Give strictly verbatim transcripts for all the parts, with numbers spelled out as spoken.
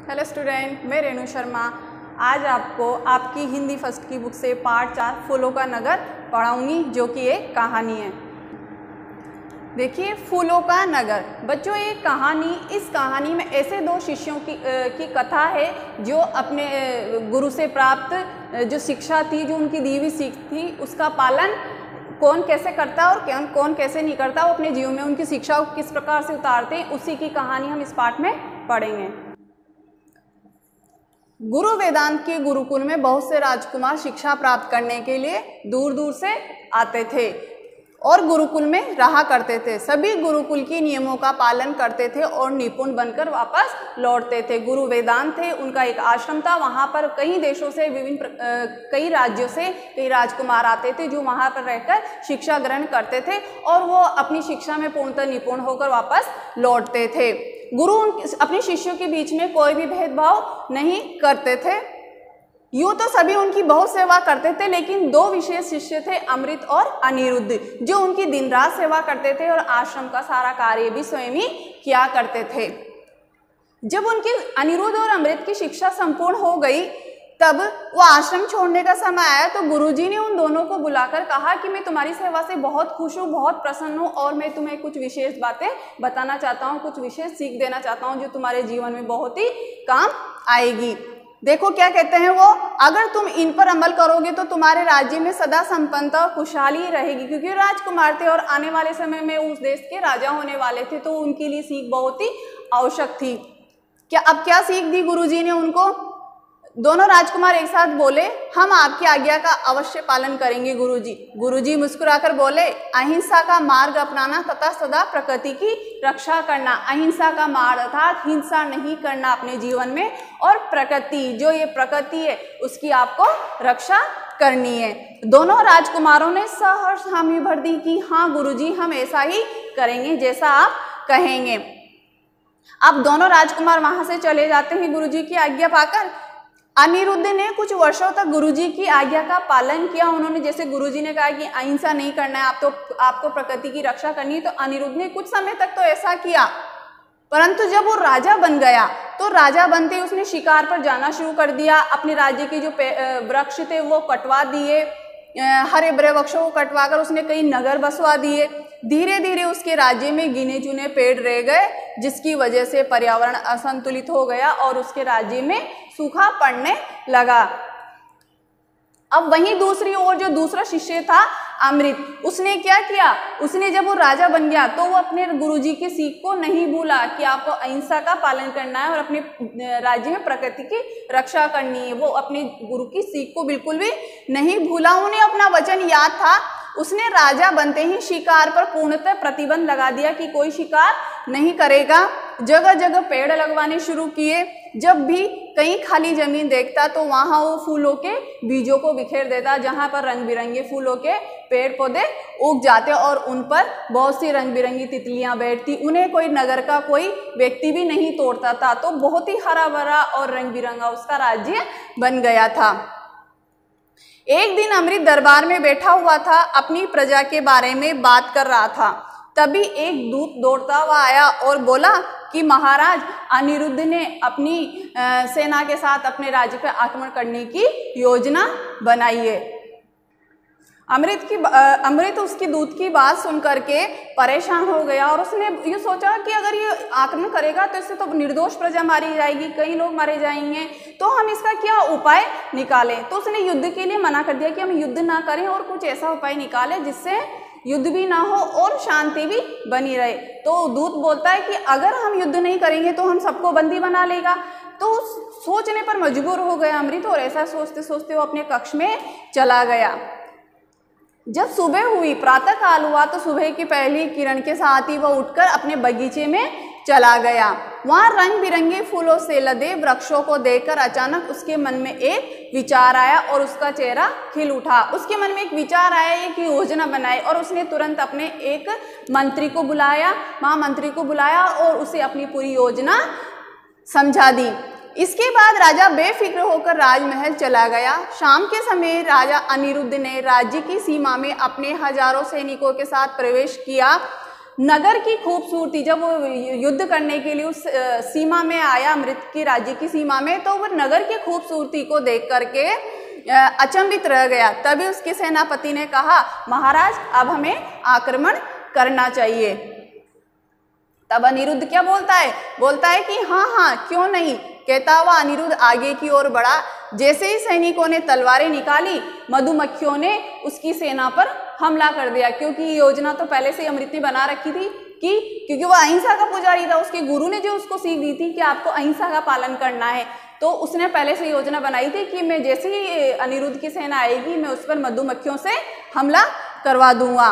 Hello student, मैं रेणु शर्मा आज आपको आपकी हिंदी फर्स्ट की बुक से पार्ट चार फूलों का नगर पढ़ाऊंगी, जो कि एक कहानी है। देखिए, फूलों का नगर। बच्चों, ये कहानी इस कहानी में ऐसे दो शिष्यों की की कथा है जो अपने गुरु से प्राप्त जो शिक्षा थी, जो उनकी दी हुई सीख थी, उसका पालन कौन कैसे करता है और कौन कौन कैसे नहीं करता, वो अपने जीवन में उनकी शिक्षा को किस प्रकार से उतारते हैं, उसी की कहानी हम इस पाठ में पढ़ेंगे। गुरु वेदांत के गुरुकुल में बहुत से राजकुमार शिक्षा प्राप्त करने के लिए दूर दूर से आते थे और गुरुकुल में रहा करते थे। सभी गुरुकुल के नियमों का पालन करते थे और निपुण बनकर वापस लौटते थे। गुरु वेदांत थे, उनका एक आश्रम था। वहाँ पर कई देशों से, विभिन्न कई राज्यों से कई राजकुमार आते थे जो वहाँ पर रहकर शिक्षा ग्रहण करते थे और वो अपनी शिक्षा में पूर्णतः निपुण होकर वापस लौटते थे। गुरु अपने शिष्यों के बीच में कोई भी भेदभाव नहीं करते थे। यूँ तो सभी उनकी बहुत सेवा करते थे, लेकिन दो विशेष शिष्य थे, अमृत और अनिरुद्ध, जो उनकी दिन रात सेवा करते थे और आश्रम का सारा कार्य भी स्वयं ही किया करते थे। जब उनकी अनिरुद्ध और अमृत की शिक्षा संपूर्ण हो गई, तब वो आश्रम छोड़ने का समय आया तो गुरुजी ने उन दोनों को बुलाकर कहा कि मैं तुम्हारी सेवा से बहुत खुश हूँ, बहुत प्रसन्न हूँ और मैं तुम्हें कुछ विशेष बातें बताना चाहता हूँ, कुछ विशेष सीख देना चाहता हूँ जो तुम्हारे जीवन में बहुत ही काम आएगी। देखो क्या कहते हैं वो, अगर तुम इन पर अमल करोगे तो तुम्हारे राज्य में सदा संपन्नता और खुशहाली रहेगी। क्योंकि राजकुमार थे और आने वाले समय में उस देश के राजा होने वाले थे, तो उनके लिए सीख बहुत ही आवश्यक थी। क्या अब क्या सीख दी गुरुजी ने उनको? दोनों राजकुमार एक साथ बोले, हम आपकी आज्ञा का अवश्य पालन करेंगे गुरुजी। गुरुजी मुस्कुराकर बोले, अहिंसा का मार्ग अपनाना तथा सदा प्रकृति की रक्षा करना। अहिंसा का मार्ग अर्थात हिंसा नहीं करना अपने जीवन में, और प्रकृति, जो ये प्रकृति है, उसकी आपको रक्षा करनी है। दोनों राजकुमारों ने सहर्ष हामी भर दी कि हाँ गुरुजी, हम ऐसा ही करेंगे जैसा आप कहेंगे। अब दोनों राजकुमार वहां से चले जाते हैं गुरुजी की आज्ञा पाकर। अनिरुद्ध ने कुछ वर्षों तक गुरुजी की आज्ञा का पालन किया। उन्होंने, जैसे गुरुजी ने कहा कि अहिंसा नहीं करना है, आप तो आपको प्रकृति की रक्षा करनी है, तो अनिरुद्ध ने कुछ समय तक तो ऐसा किया। परंतु जब वो राजा बन गया तो राजा बनते उसने शिकार पर जाना शुरू कर दिया। अपने राज्य के जो वृक्ष थे वो कटवा दिए, हरे भरे वृक्षों को कटवाकर उसने कई नगर बसवा दिए। धीरे धीरे उसके राज्य में गिने चुने पेड़ रह गए, जिसकी वजह से पर्यावरण असंतुलित हो गया और उसके राज्य में सूखा पड़ने लगा। अब वहीं दूसरी ओर जो दूसरा शिष्य था अमृत, उसने क्या किया, उसने जब वो राजा बन गया तो वो अपने गुरुजी की सीख को नहीं भूला कि आपको अहिंसा का पालन करना है और अपने राज्य में प्रकृति की रक्षा करनी है। वो अपने गुरु की सीख को बिल्कुल भी नहीं भूला। उन्हें अपना वचन याद था। उसने राजा बनते ही शिकार पर पूर्णतः प्रतिबंध लगा दिया कि कोई शिकार नहीं करेगा। जगह जगह पेड़ लगवाने शुरू किए। जब भी कहीं खाली जमीन देखता तो वहां वो फूलों के बीजों को बिखेर देता, जहां पर रंग बिरंगे फूलों के पेड़ पौधे उग जाते और उन पर बहुत सी रंग बिरंगी तितलियां बैठती। उन्हें कोई नगर का कोई व्यक्ति भी नहीं तोड़ता था। तो बहुत ही हरा भरा और रंग बिरंगा उसका राज्य बन गया था। एक दिन अमृत दरबार में बैठा हुआ था, अपनी प्रजा के बारे में बात कर रहा था। तभी एक दूत दौड़ता हुआ आया और बोला कि महाराज, अनिरुद्ध ने अपनी सेना के साथ अपने राज्य पर आक्रमण करने की योजना बनाई है। अमृत की अमृत उसकी दूत की बात सुन करके परेशान हो गया और उसने ये सोचा कि अगर ये आक्रमण करेगा तो इससे तो निर्दोष प्रजा मारी जाएगी, कई लोग मारे जाएंगे, तो हम इसका क्या उपाय निकालें। तो उसने युद्ध के लिए मना कर दिया कि हम युद्ध ना करें और कुछ ऐसा उपाय निकालें जिससे युद्ध भी ना हो और शांति भी बनी रहे। तो दूत बोलता है कि अगर हम युद्ध नहीं करेंगे तो हम सबको बंदी बना लेगा। तो सोचने पर मजबूर हो गया अमृत और ऐसा सोचते सोचते वो अपने कक्ष में चला गया। जब सुबह हुई, प्रातः काल हुआ, तो सुबह की पहली किरण के साथ ही वह उठकर अपने बगीचे में चला गया। वहां रंग बिरंगे फूलों से लदे वृक्षों को देखकर अचानक उसके मन में एक विचार आया और उसका चेहरा खिल उठा। उसके मन में एक विचार आया, एक योजना बनाई और उसने तुरंत अपने एक मंत्री को बुलाया, महामंत्री को बुलाया और उसे अपनी पूरी योजना समझा दी। इसके बाद राजा बेफिक्र होकर राजमहल चला गया। शाम के समय राजा अनिरुद्ध ने राज्य की सीमा में अपने हजारों सैनिकों के साथ प्रवेश किया। नगर की खूबसूरती, जब वो युद्ध करने के लिए उस सीमा में आया, अमृत की राज्य की सीमा में, तो वो नगर की खूबसूरती को देख करके अचंभित रह गया। तभी उसके सेनापति ने कहा, महाराज अब हमें आक्रमण करना चाहिए। तब अनिरुद्ध क्या बोलता है, बोलता है कि हाँ हाँ क्यों नहीं। कहता हुआ अनिरुद्ध आगे की ओर बढ़ा। जैसे ही सैनिकों ने तलवारें निकाली, मधुमक्खियों ने उसकी सेना पर हमला कर दिया, क्योंकि ये योजना तो पहले से अमृत ने बना रखी थी कि क्योंकि वो अहिंसा का पुजारी था, उसके गुरु ने जो उसको सीख दी थी कि आपको अहिंसा का पालन करना है, तो उसने पहले से योजना बनाई थी कि मैं जैसे ही अनिरुद्ध की सेना आएगी मैं उस पर मधुमक्खियों से हमला करवा दूंगा।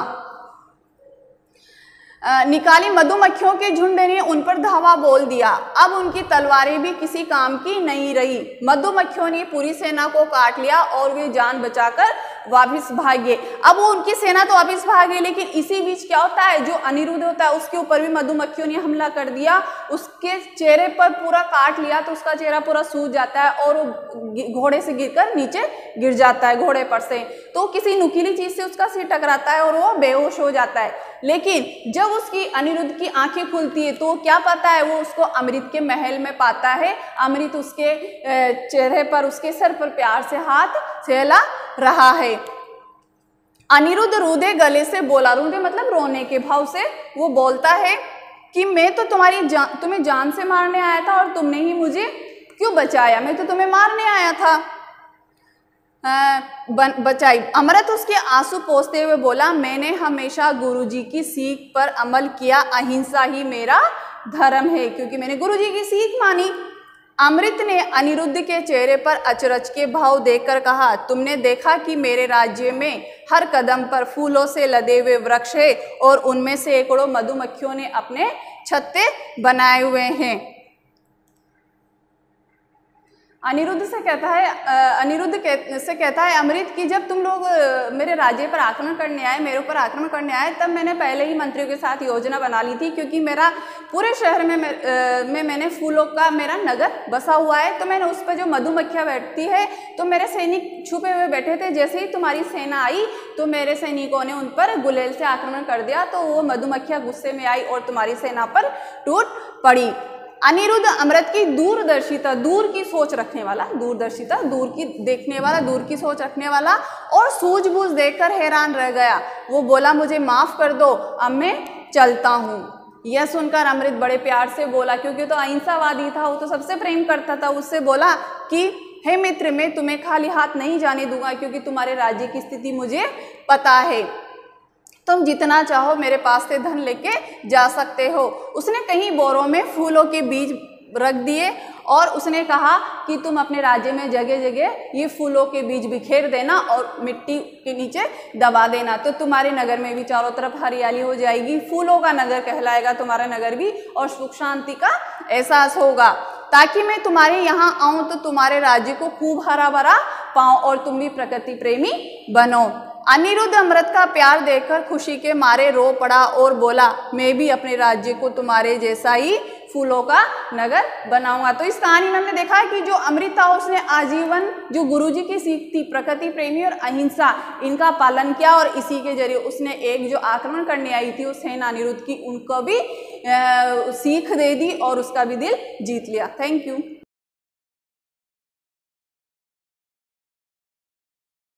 निकाली मधुमक्खियों के झुंड ने उन पर धावा बोल दिया। अब उनकी तलवारें भी किसी काम की नहीं रही। मधुमक्खियों ने पूरी सेना को काट लिया और वे जान बचाकर वापस भागे। अब वो उनकी सेना तो वापस भागे, लेकिन इसी बीच क्या होता है, जो अनिरुद्ध होता है उसके ऊपर भी मधुमक्खियों ने हमला कर दिया, उसके चेहरे पर पूरा काट लिया, तो उसका चेहरा पूरा सूज जाता है और वो घोड़े से गिरकर नीचे गिर जाता है घोड़े पर से। तो किसी नुकीली चीज से उसका सिर टकराता है और वो बेहोश हो जाता है। लेकिन जब उसकी अनिरुद्ध की आंखें खुलती है तो क्या पता है, वो उसको अमृत के महल में पाता है। अमृत उसके चेहरे पर, उसके सर पर प्यार से हाथ सहला रहा है। अनिरुद्ध रूधे गले से बोला, रूधे मतलब रोने के भाव से वो बोलता है कि मैं तो तुम्हारी जान, तुम्हें जान से मारने आया था और तुमने ही मुझे क्यों बचाया, मैं तो तुम्हें मारने आया था, बचाई। अमृत उसके आंसू पोंछते हुए बोला, मैंने हमेशा गुरुजी की सीख पर अमल किया, अहिंसा ही मेरा धर्म है, क्योंकि मैंने गुरुजी की सीख मानी। अमृत ने अनिरुद्ध के चेहरे पर अचरज के भाव देखकर कहा, तुमने देखा कि मेरे राज्य में हर कदम पर फूलों से लदे हुए वृक्ष है और उनमें से सैकड़ों मधुमक्खियों ने अपने छत्ते बनाए हुए हैं। अनिरुद्ध से कहता है अनिरुद्ध कह, से कहता है अमृत की जब तुम लोग मेरे राज्य पर आक्रमण करने आए, मेरे ऊपर आक्रमण करने आए, तब मैंने पहले ही मंत्रियों के साथ योजना बना ली थी, क्योंकि मेरा पूरे शहर में में मैंने फूलों का मेरा नगर बसा हुआ है। तो मैंने उस पर जो मधुमक्खियाँ बैठती है, तो मेरे सैनिक छुपे हुए बैठे थे। जैसे ही तुम्हारी सेना आई तो मेरे सैनिकों ने उन पर गुलेल से आक्रमण कर दिया, तो वो मधुमक्खियाँ गुस्से में आई और तुम्हारी सेना पर टूट पड़ी। अनिरुद्ध अमृत की दूरदर्शिता, दूर की सोच रखने वाला, दूरदर्शिता दूर की देखने वाला, दूर की सोच रखने वाला और सूझबूझ देखकर हैरान रह गया। वो बोला, मुझे माफ कर दो, अब मैं चलता हूँ। यह सुनकर अमृत बड़े प्यार से बोला, क्योंकि तो अहिंसावादी था, वो तो सबसे प्रेम करता था। उससे बोला कि हे मित्र, मैं तुम्हें खाली हाथ नहीं जाने दूंगा, क्योंकि तुम्हारे राज्य की स्थिति मुझे पता है। तुम जितना चाहो मेरे पास से धन लेके जा सकते हो। उसने कहीं बोरों में फूलों के बीज रख दिए और उसने कहा कि तुम अपने राज्य में जगह जगह ये फूलों के बीज बिखेर देना और मिट्टी के नीचे दबा देना, तो तुम्हारे नगर में भी चारों तरफ हरियाली हो जाएगी। फूलों का नगर कहलाएगा तुम्हारा नगर भी, और सुख शांति का एहसास होगा। ताकि मैं तुम्हारे यहाँ आऊँ तो तुम्हारे राज्य को खूब हरा भरा पाऊँ और तुम भी प्रकृति प्रेमी बनो। अनिरुद्ध अमृत का प्यार देखकर खुशी के मारे रो पड़ा और बोला, मैं भी अपने राज्य को तुम्हारे जैसा ही फूलों का नगर बनाऊंगा। तो इस कहानी में हमने देखा कि जो अमृत था उसने आजीवन जो गुरुजी की सीख थी, प्रकृति प्रेमी और अहिंसा, इनका पालन किया और इसी के जरिए उसने एक जो आक्रमण करने आई थी उस सेना अनिरुद्ध की, उनको भी सीख दे दी और उसका भी दिल जीत लिया। Thank you.